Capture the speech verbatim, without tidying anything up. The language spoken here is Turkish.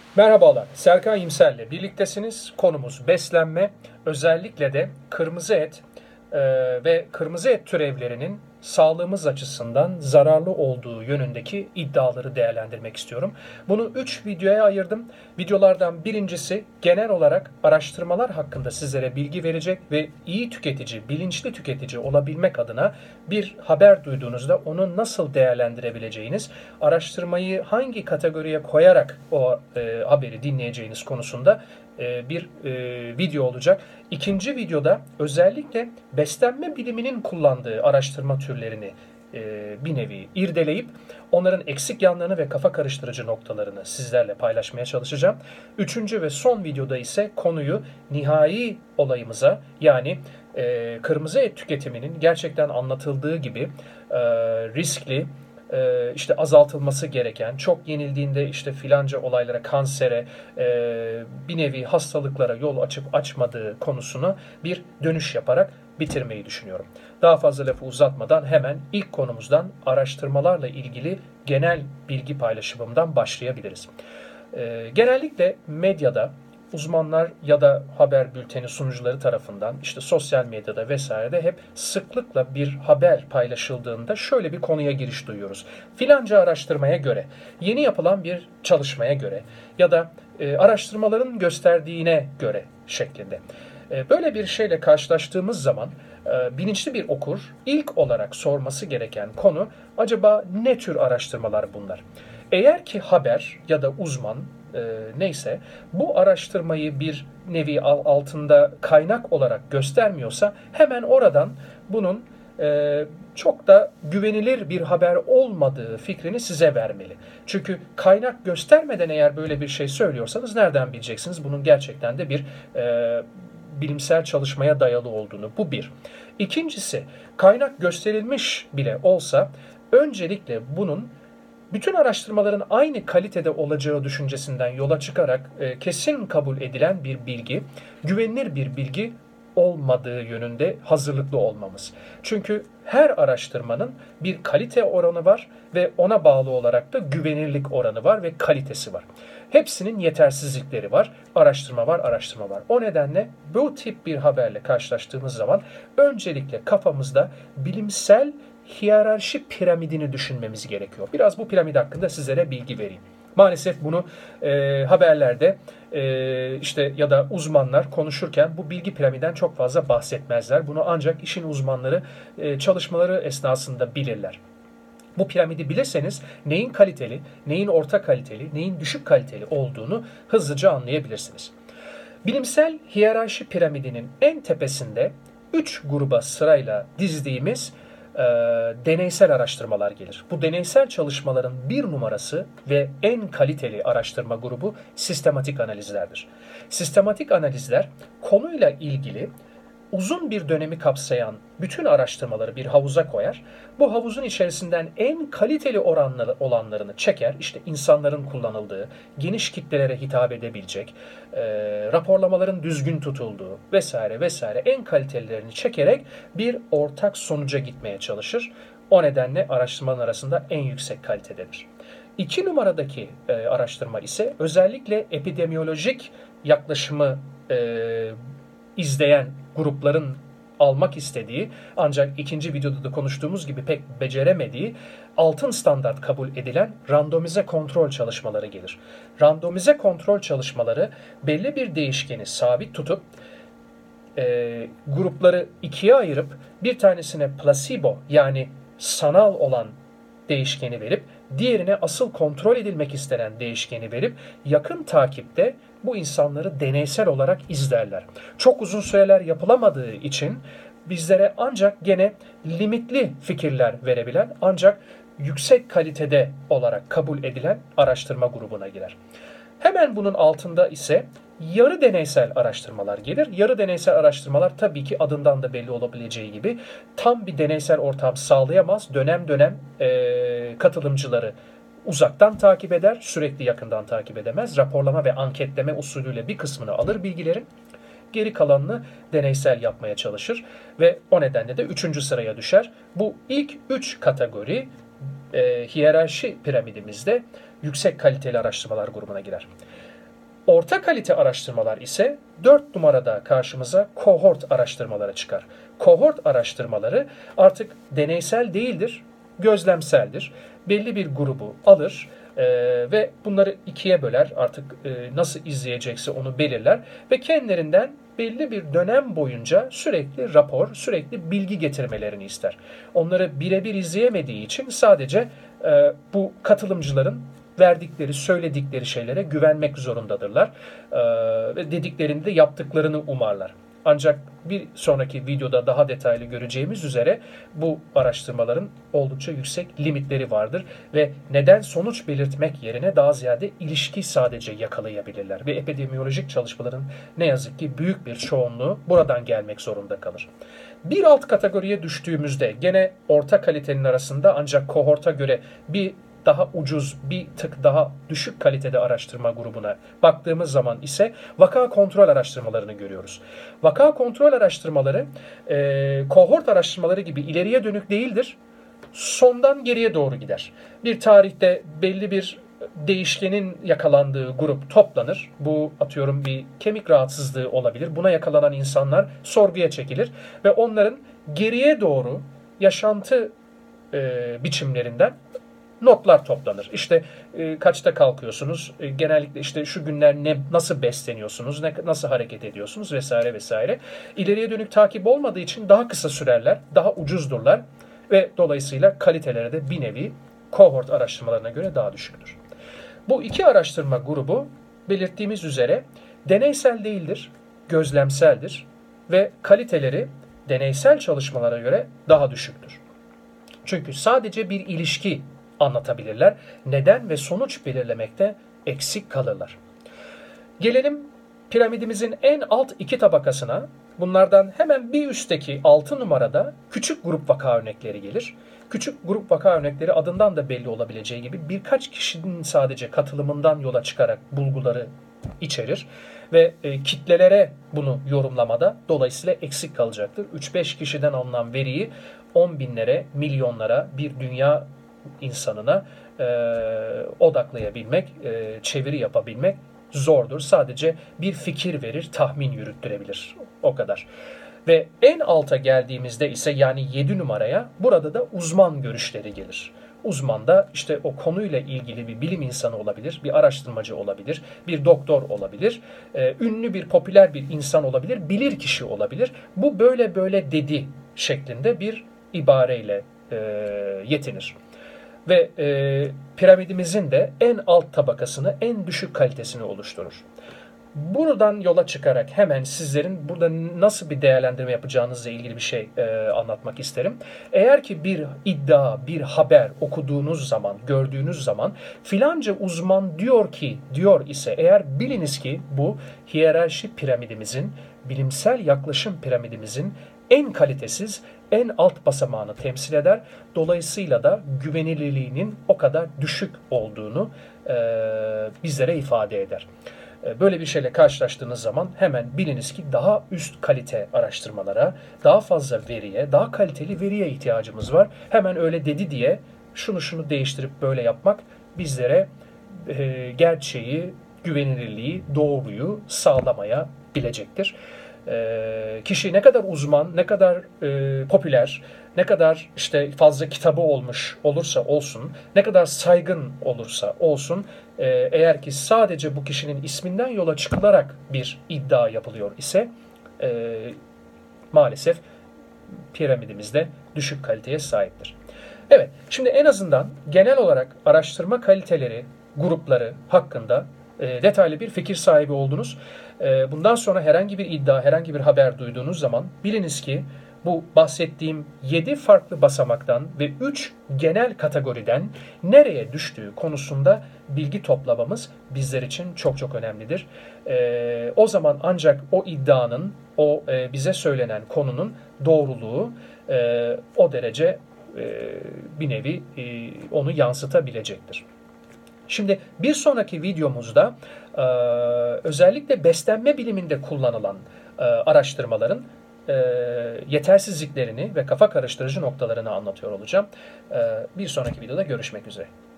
Merhabalar, Serkan Yimser'le birliktesiniz. Konumuz beslenme, özellikle de kırmızı et e, ve kırmızı et türevlerinin sağlığımız açısından zararlı olduğu yönündeki iddiaları değerlendirmek istiyorum. Bunu üç videoya ayırdım. Videolardan birincisi genel olarak araştırmalar hakkında sizlere bilgi verecek ve iyi tüketici, bilinçli tüketici olabilmek adına bir haber duyduğunuzda onu nasıl değerlendirebileceğiniz, araştırmayı hangi kategoriye koyarak o e, haberi dinleyeceğiniz konusunda e, bir e, video olacak. İkinci videoda özellikle beslenme biliminin kullandığı araştırma türlerini e, bir nevi irdeleyip onların eksik yanlarını ve kafa karıştırıcı noktalarını sizlerle paylaşmaya çalışacağım. Üçüncü ve son videoda ise konuyu nihai olayımıza, yani e, kırmızı et tüketiminin gerçekten anlatıldığı gibi e, riskli, e, işte azaltılması gereken, çok yenildiğinde işte filanca olaylara, kansere, e, bir nevi hastalıklara yol açıp açmadığı konusunu bir dönüş yaparak bitirmeyi düşünüyorum. Daha fazla lafı uzatmadan hemen ilk konumuzdan, araştırmalarla ilgili genel bilgi paylaşımımdan başlayabiliriz. E, genellikle medyada uzmanlar ya da haber bülteni sunucuları tarafından, işte sosyal medyada vesairede hep sıklıkla bir haber paylaşıldığında şöyle bir konuya giriş duyuyoruz. Filanca araştırmaya göre, yeni yapılan bir çalışmaya göre ya da e, araştırmaların gösterdiğine göre şeklinde. E, böyle bir şeyle karşılaştığımız zaman e, bilinçli bir okur ilk olarak sorması gereken konu, acaba ne tür araştırmalar bunlar? Eğer ki haber ya da uzman e, neyse bu araştırmayı bir nevi altında kaynak olarak göstermiyorsa hemen oradan bunun e, çok da güvenilir bir haber olmadığı fikrini size vermeli. Çünkü kaynak göstermeden eğer böyle bir şey söylüyorsanız nereden bileceksiniz bunun gerçekten de bir e, bilimsel çalışmaya dayalı olduğunu? Bu bir. İkincisi, kaynak gösterilmiş bile olsa öncelikle bunun bütün araştırmaların aynı kalitede olacağı düşüncesinden yola çıkarak e, kesin kabul edilen bir bilgi, güvenilir bir bilgi olmadığı yönünde hazırlıklı olmamız. Çünkü her araştırmanın bir kalite oranı var ve ona bağlı olarak da güvenilirlik oranı var ve kalitesi var. Hepsinin yetersizlikleri var. Araştırma var, araştırma var. O nedenle bu tip bir haberle karşılaştığımız zaman öncelikle kafamızda bilimsel hiyerarşi piramidini düşünmemiz gerekiyor. Biraz bu piramit hakkında sizlere bilgi vereyim. Maalesef bunu e, haberlerde e, işte ya da uzmanlar konuşurken bu bilgi piramiden çok fazla bahsetmezler. Bunu ancak işin uzmanları e, çalışmaları esnasında bilirler. Bu piramidi bilirseniz neyin kaliteli, neyin orta kaliteli, neyin düşük kaliteli olduğunu hızlıca anlayabilirsiniz. Bilimsel hiyerarşi piramidinin en tepesinde üç gruba sırayla dizdiğimiz e, deneysel araştırmalar gelir. Bu deneysel çalışmaların bir numarası ve en kaliteli araştırma grubu sistematik analizlerdir. Sistematik analizler konuyla ilgili uzun bir dönemi kapsayan bütün araştırmaları bir havuza koyar. Bu havuzun içerisinden en kaliteli oranları olanlarını çeker. İşte insanların kullanıldığı, geniş kitlelere hitap edebilecek, e, raporlamaların düzgün tutulduğu vesaire vesaire en kalitelilerini çekerek bir ortak sonuca gitmeye çalışır. O nedenle araştırmanın arasında en yüksek kalitededir. İki numaradaki e, araştırma ise özellikle epidemiyolojik yaklaşımı e, izleyen grupların almak istediği, ancak ikinci videoda da konuştuğumuz gibi pek beceremediği, altın standart kabul edilen randomize kontrol çalışmaları gelir. Randomize kontrol çalışmaları belli bir değişkeni sabit tutup e, grupları ikiye ayırıp bir tanesine placebo, yani sanal olan değişkeni verip diğerine asıl kontrol edilmek istenen değişkeni verip yakın takipte bu insanları deneysel olarak izlerler. Çok uzun süreler yapılamadığı için bizlere ancak gene limitli fikirler verebilen, ancak yüksek kalitede olarak kabul edilen araştırma grubuna girer. Hemen bunun altında ise yarı deneysel araştırmalar gelir. Yarı deneysel araştırmalar tabii ki adından da belli olabileceği gibi tam bir deneysel ortam sağlayamaz. Dönem dönem e, katılımcıları uzaktan takip eder, sürekli yakından takip edemez. Raporlama ve anketleme usulüyle bir kısmını alır bilgilerin, geri kalanını deneysel yapmaya çalışır ve o nedenle de üçüncü sıraya düşer. Bu ilk üç kategori e, hiyerarşi piramidimizde yüksek kaliteli araştırmalar grubuna girer. Orta kalite araştırmalar ise dört numarada karşımıza kohort araştırmaları çıkar. Kohort araştırmaları artık deneysel değildir, gözlemseldir. Belli bir grubu alır e, ve bunları ikiye böler, artık e, nasıl izleyecekse onu belirler ve kendilerinden belli bir dönem boyunca sürekli rapor, sürekli bilgi getirmelerini ister. Onları birebir izleyemediği için sadece e, bu katılımcıların verdikleri, söyledikleri şeylere güvenmek zorundadırlar. Ee, ve dediklerinde yaptıklarını umarlar. Ancak bir sonraki videoda daha detaylı göreceğimiz üzere bu araştırmaların oldukça yüksek limitleri vardır ve neden sonuç belirtmek yerine daha ziyade ilişki sadece yakalayabilirler ve epidemiyolojik çalışmaların ne yazık ki büyük bir çoğunluğu buradan gelmek zorunda kalır. Bir alt kategoriye düştüğümüzde gene orta kalitenin arasında ancak kohorta göre bir daha ucuz, bir tık daha düşük kalitede araştırma grubuna baktığımız zaman ise vaka kontrol araştırmalarını görüyoruz. Vaka kontrol araştırmaları e, kohort araştırmaları gibi ileriye dönük değildir. Sondan geriye doğru gider. Bir tarihte belli bir değişkenin yakalandığı grup toplanır. Bu atıyorum bir kemik rahatsızlığı olabilir. Buna yakalanan insanlar sorguya çekilir ve onların geriye doğru yaşantı e, biçimlerinden notlar toplanır. İşte e, kaçta kalkıyorsunuz? E, genellikle işte şu günler ne nasıl besleniyorsunuz? Ne, nasıl hareket ediyorsunuz vesaire vesaire. İleriye dönük takip olmadığı için daha kısa sürerler, daha ucuzdurlar ve dolayısıyla kaliteleri de bir nevi kohort araştırmalarına göre daha düşüktür. Bu iki araştırma grubu belirttiğimiz üzere deneysel değildir, gözlemseldir ve kaliteleri deneysel çalışmalara göre daha düşüktür. Çünkü sadece bir ilişki anlatabilirler. Neden ve sonuç belirlemekte eksik kalırlar. Gelelim piramidimizin en alt iki tabakasına. Bunlardan hemen bir üstteki altı numarada küçük grup vaka örnekleri gelir. Küçük grup vaka örnekleri adından da belli olabileceği gibi birkaç kişinin sadece katılımından yola çıkarak bulguları içerir ve e, kitlelere bunu yorumlamada dolayısıyla eksik kalacaktır. üç beş kişiden alınan veriyi on binlere, milyonlara, bir dünya insanına e, odaklayabilmek, e, çeviri yapabilmek zordur. Sadece bir fikir verir, tahmin yürüttürebilir. O kadar. Ve en alta geldiğimizde ise yani yedi numaraya burada da uzman görüşleri gelir. Uzman da işte o konuyla ilgili bir bilim insanı olabilir, bir araştırmacı olabilir, bir doktor olabilir, e, ünlü bir popüler bir insan olabilir, bilir kişi olabilir. Bu böyle böyle dedi şeklinde bir ibareyle e, yetinir. Ve e, piramidimizin de en alt tabakasını, en düşük kalitesini oluşturur. Buradan yola çıkarak hemen sizlerin burada nasıl bir değerlendirme yapacağınızla ilgili bir şey e, anlatmak isterim. Eğer ki bir iddia, bir haber okuduğunuz zaman, gördüğünüz zaman filanca uzman diyor ki, diyor ise eğer biliniz ki bu hiyerarşi piramidimizin, bilimsel yaklaşım piramidimizin en kalitesiz, en alt basamağını temsil eder. Dolayısıyla da güvenilirliğinin o kadar düşük olduğunu e, bizlere ifade eder. Böyle bir şeyle karşılaştığınız zaman hemen biliniz ki daha üst kalite araştırmalara, daha fazla veriye, daha kaliteli veriye ihtiyacımız var. Hemen öyle dedi diye şunu şunu değiştirip böyle yapmak bizlere e, gerçeği, güvenilirliği, doğruyu sağlamaya bilecektir. E, kişi ne kadar uzman, ne kadar e, popüler, ne kadar işte fazla kitabı olmuş olursa olsun, ne kadar saygın olursa olsun, e, eğer ki sadece bu kişinin isminden yola çıkılarak bir iddia yapılıyor ise e, maalesef piramidimizde düşük kaliteye sahiptir. Evet, şimdi en azından genel olarak araştırma kaliteleri, grupları hakkında e, detaylı bir fikir sahibi oldunuz. E, bundan sonra herhangi bir iddia, herhangi bir haber duyduğunuz zaman biliniz ki bu bahsettiğim yedi farklı basamaktan ve üç genel kategoriden nereye düştüğü konusunda bilgi toplamamız bizler için çok çok önemlidir. E, o zaman ancak o iddianın, o e, bize söylenen konunun doğruluğu e, o derece e, bir nevi e, onu yansıtabilecektir. Şimdi bir sonraki videomuzda e, özellikle beslenme biliminde kullanılan e, araştırmaların e, yetersizliklerini ve kafa karıştırıcı noktalarını anlatıyor olacağım. E, bir sonraki videoda görüşmek üzere.